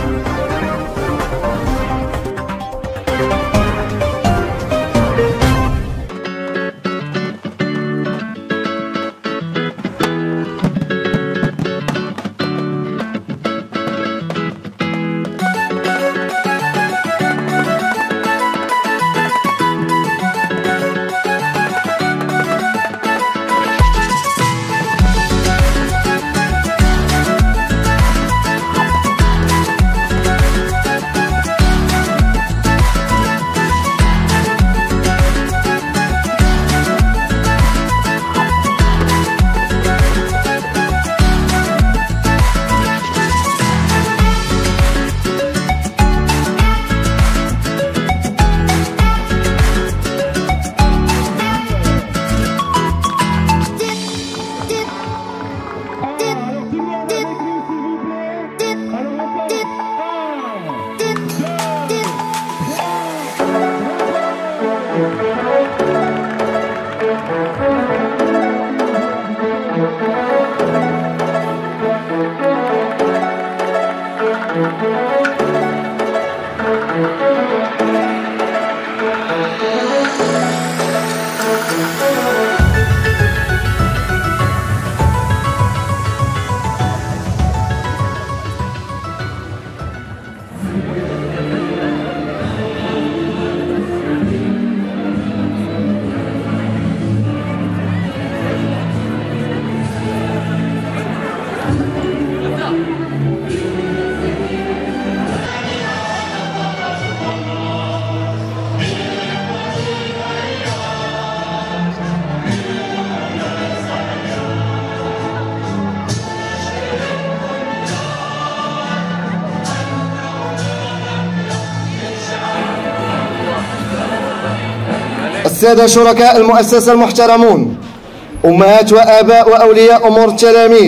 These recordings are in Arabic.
السادة شركاء المؤسسة المحترمون، أمهات وآباء وأولياء أمور التلاميذ،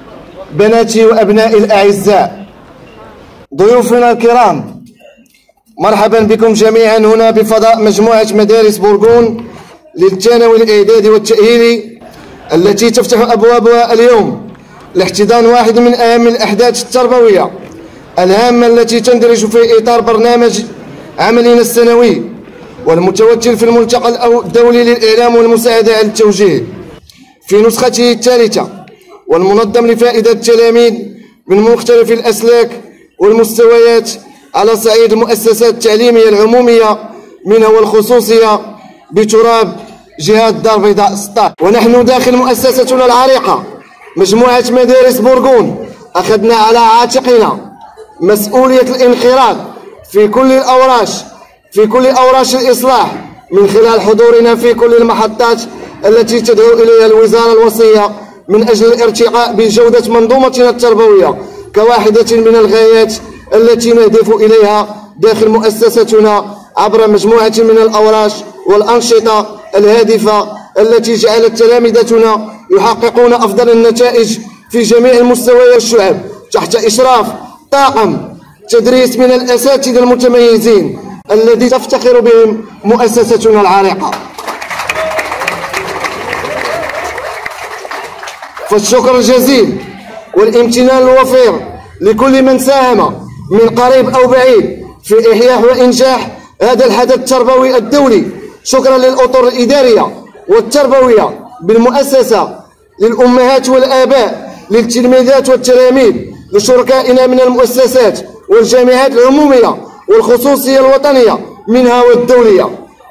بناتي وأبنائي الأعزاء، ضيوفنا الكرام، مرحبا بكم جميعا هنا بفضاء مجموعة مدارس بورغون للثانوي الإعدادي والتأهيلي، التي تفتح أبوابها اليوم لاحتضان واحد من أهم الأحداث التربوية الهامة التي تندرج في إطار برنامج عملنا السنوي والمتوجه في الملتقى الدولي للإعلام والمساعدة على التوجيه في نسخته الثالثة، والمنظم لفائدة التلاميذ من مختلف الأسلاك والمستويات على صعيد المؤسسات التعليمية العمومية منها والخصوصية بتراب جهة الدار البيضاء 16. ونحن داخل مؤسستنا العريقة مجموعة مدارس بورغون أخذنا على عاتقنا مسؤولية الانخراط في كل أوراش الإصلاح من خلال حضورنا في كل المحطات التي تدعو إليها الوزارة الوصية من أجل الارتقاء بجودة منظومتنا التربوية كواحدة من الغايات التي نهدف إليها داخل مؤسستنا عبر مجموعة من الأوراش والأنشطة الهادفة التي جعلت تلامذتنا يحققون أفضل النتائج في جميع المستويات والشعب تحت إشراف طاقم تدريس من الأساتذة المتميزين الذي تفتخر بهم مؤسستنا العريقة. فالشكر الجزيل والامتنان الوفير لكل من ساهم من قريب أو بعيد في إحياء وإنجاح هذا الحدث التربوي الدولي. شكرا للأطر الإدارية والتربوية بالمؤسسة، للأمهات والآباء، للتلميذات والتلاميذ، لشركائنا من المؤسسات والجامعات العمومية والخصوصية الوطنية منها والدولية.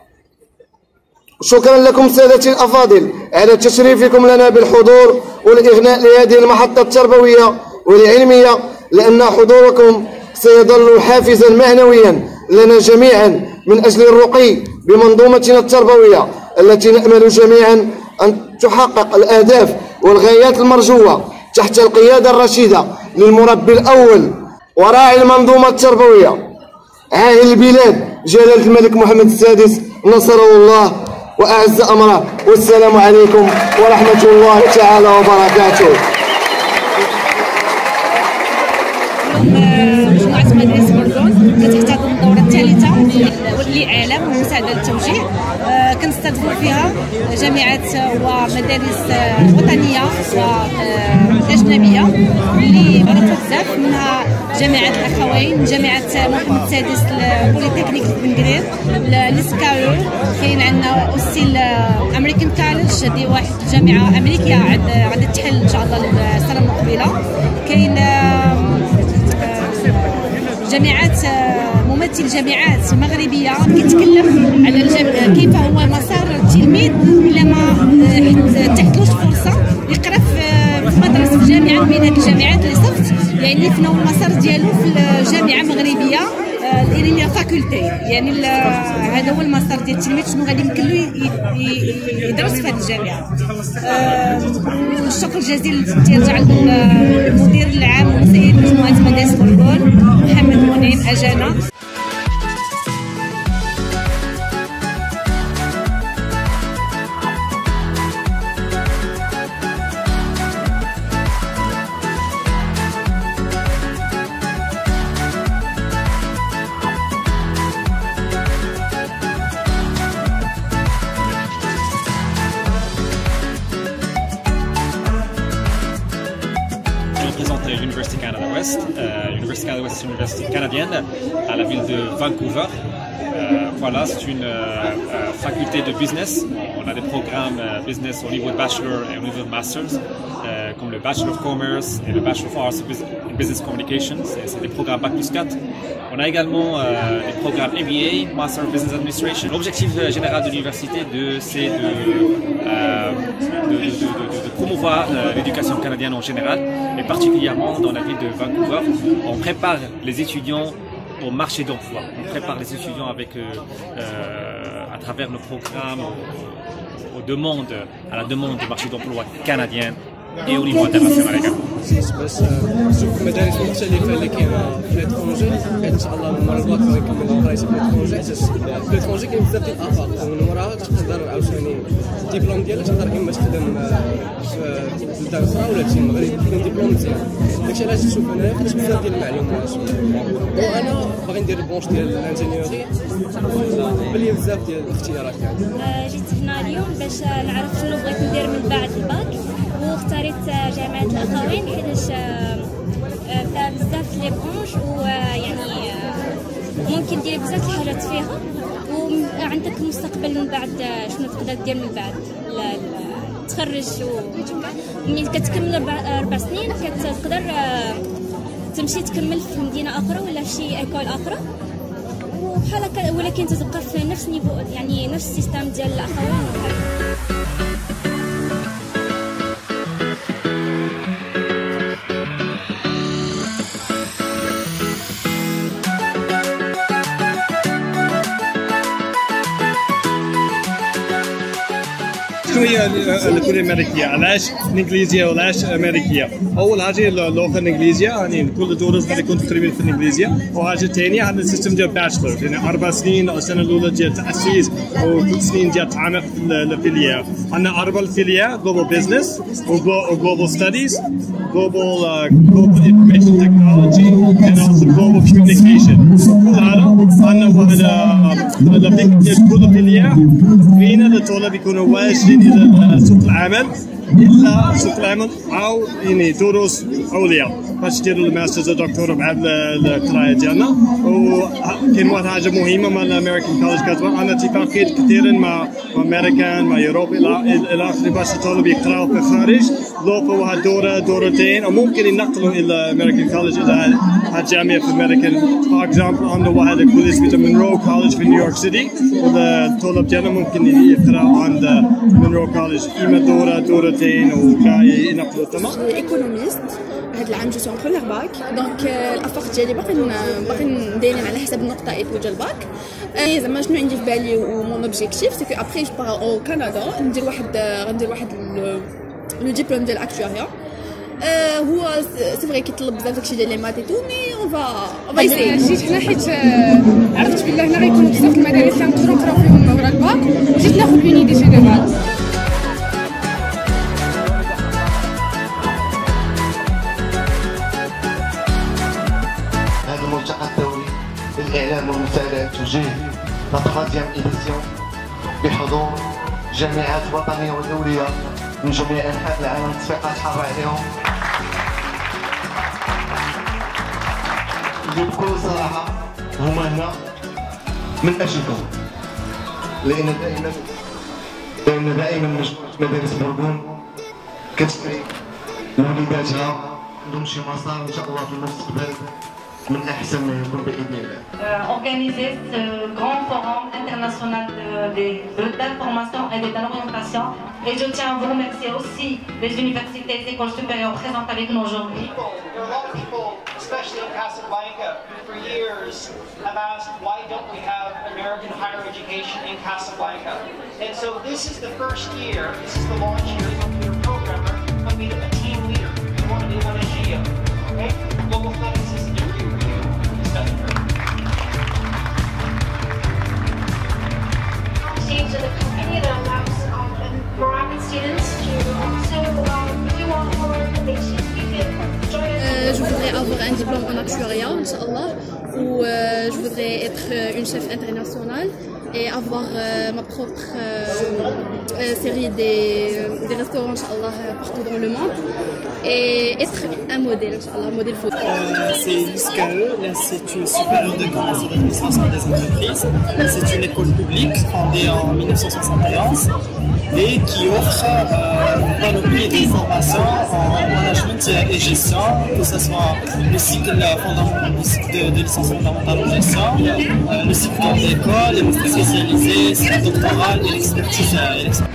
شكرا لكم سادتي الأفاضل على تشريفكم لنا بالحضور والإغناء لهذه المحطة التربوية والعلمية، لأن حضوركم سيظل حافزا معنويا لنا جميعا من أجل الرقي بمنظومتنا التربوية التي نأمل جميعا أن تحقق الأهداف والغايات المرجوة تحت القيادة الرشيدة للمربي الأول وراعي المنظومة التربوية عاهل البلاد جلالة الملك محمد السادس نصره الله وأعز أمره. والسلام عليكم ورحمة الله تعالى وبركاته. مجموعة مدارس أردن كتحتضن الدورة الثالثة للإعلام والمساعدة للتوجيه. كنستضيفوا فيها جامعات ومدارس وطنية وأجنبية اللي معروفة بزاف، منها جامعة الأخوين، جامعة محمد السادس البوليتكنيك في بنغرير، لسكاير، كاين عندنا اوسي الامريكان كوليدج، هذه واحد جامعة أمريكية غادي تحل إن شاء الله السنة المقبلة. كاين جامعات ممثل جامعات مغربيه كيتكلم على كيف هو مسار التلميذ الا ما تحتلوش فرصه يقرا في مدرسه في جامعه من هذه الجامعات اللي صفت، يعني فناو المسار ديالو في الجامعه مغربيه اللي فاكولتي، يعني هذا هو المسار ديال التلميذ شنو غادي يمكن له يدرس في هذه الجامعه. الشكر الجزيل تيرجع للمدير العام وسيد مجموعه مدارس أردن محمد منعم أجانا. L'Université Canada West. L'Université Canada West est une université canadienne à la ville de Vancouver. Voilà, c'est une faculté de business. On a des programmes business au niveau de bachelor et au niveau de masters, comme le Bachelor of Commerce et le Bachelor of Arts in Business Communications. C'est des programmes Bac plus 4. On a également des programmes MBA, Master of Business Administration. L'objectif général de l'université, c'est de promouvoir l'éducation canadienne en général, et particulièrement dans la ville de Vancouver. On prépare les étudiants au marché d'emploi. On prépare les étudiants avec, à travers nos programmes, à la demande du marché d'emploi canadien et au niveau international également. باش نشوف مدارس مختلفه اللي كاينه في ليترونجي، ان شاء الله من مورا الباك غيكمل قرايته في ليترونجي، حيت في ليترونجي كاين بزاف ديال الافاق، ومن وراها تقدر عاوتاني الدبلوم ديالك تقدر اما تخدم في بلدان اخرى ولا تجي المغرب يكون دبلوم مزيان. داكشي علاش نشوف انايا خديت بزاف ديال المعلومات، وانا باغي ندير البونش ديال الانجينيوري بلي بزاف ديال الاختيارات كاع. جيت هنا اليوم باش نعرف شنو بغيت ندير من بعد الباك، واختاريت جامعة الأخوين حيتاش فيها بزاف لي برونش، ويعني ممكن دير بزاف الحاجات فيها، وعندك مستقبل من بعد شنو تقدر دير من بعد تخرج. وملي كتكمل 4 سنين كتقدر تمشي تكمل في مدينة أخرى ولا في شي إيكول أخرى، وبحال هكا، ولكن تبقى في نفس نيفو، يعني نفس السيستم ديال الأخوين وبحال. شنو هي الكليه الامريكيه؟ علاش الانجليزيه وعلاش امريكيه؟ اول حاجه اللغه الانجليزيه، يعني كل دروس غادي يكون تقريبا في الانجليزيه، وحاجه ثانيه عندنا السيستم ديال باشلر، يعني 4 سنين، السنه الاولى ديال تاسيس و3 سنين ديال تعمق في الفيليا. عندنا 4 الفيليا: جلوبال بزنس وجلوبال ستاديز، جلوبال انفورميشن تكنولوجي، and also global communication. كل هذا عندنا واحد الفكره ديال كل الفيليا فينا للطلاب يكونوا واجدين الى سوق العمل، الا سوق العمل او يعني دروس عليا باش ديروا الماسترز والدكتوراه مع القرايه ديالنا. وكاين واحد حاجه مهمه مع الامريكان كوليدج كاتبه، عندنا اتفاقيات كثيرا مع امريكان مع اوروبا الى اخره باش الطلاب يقراوا في الخارج، لوبا واحد دورتين، او ممكن ينقلوا الى الامريكان كوليدج الى الجامعه في الامريكان. فور اكزامبل عندنا واحد كوليدج سميتو مونرو كوليدج في نيويورك سيتي، والطلاب ديالنا ممكن يقراوا عند مونرو كوليدج اما دورتين وكاع ينقلوا تما. ايكونوميست هاد العام جيت اون بروميير باك، دونك الافاق ديالي باقي نديرين على حسب النقطه اي توجه الباك. زعما شنو عندي في بالي ومون اوبجيكتيف سي كو ابري جو بار او كندا غندير واحد لو ديبلوم ديال اكتواريا. هو سي فري كيطلب بزاف داكشي ديال لي مات اي تو، مي اون فا ايساي. جيت هنا حيت عرفت بلي هنا غيكونوا بزاف المدارس اللي نقدروا نقراو فيهم ورا الباك، جيت ناخذ لوني دي جينيرال. للإعلام والمساءلة تجاه لا 3e إديسيون بحضور جامعات وطنية ودولية من جميع أنحاء العالم. تصفيقات حارة عليهم. بكل صراحة هما هنا من أجلكم، لأن دائما مجموعة مدارس بوربون كتسعي لوليداتها عندهم شي مسار إن شاء الله في المستقبل من أحسن ما يكون بإذن الله. Organiser ce grand forum international d'information et d'orientation. Et je tiens à vous remercier aussi les universités et écoles supérieures présentes avec nous aujourd'hui. There are a lot of people, especially in Casablanca, who for years have asked why don't we have American higher education in Casablanca. And so this is the first year, this is the launch year of your programmer, of being a team leader. You want to be one of GEO, okay? Global Studies is a degree for you. To the company that allows Moroccan students to also do all more innovation. You can join us. Je voudrais avoir un diplôme en actuariat, Inch'Allah, ou je voudrais être une chef internationale et avoir ma propre série des restaurants, Inch'Allah, partout dans le monde et être un modèle, Inch'Allah, modèle photo. C'est l'ISCAE, l'Institut supérieur de commerce et d'administration des entreprises. C'est une école publique fondée en 1971 et qui offre une panoplie de formations en management et gestion, que ce soit le cycle de licence fondamentale en gestion, le cycle d'école, les masters spécialisés, le doctoral et l'expertise.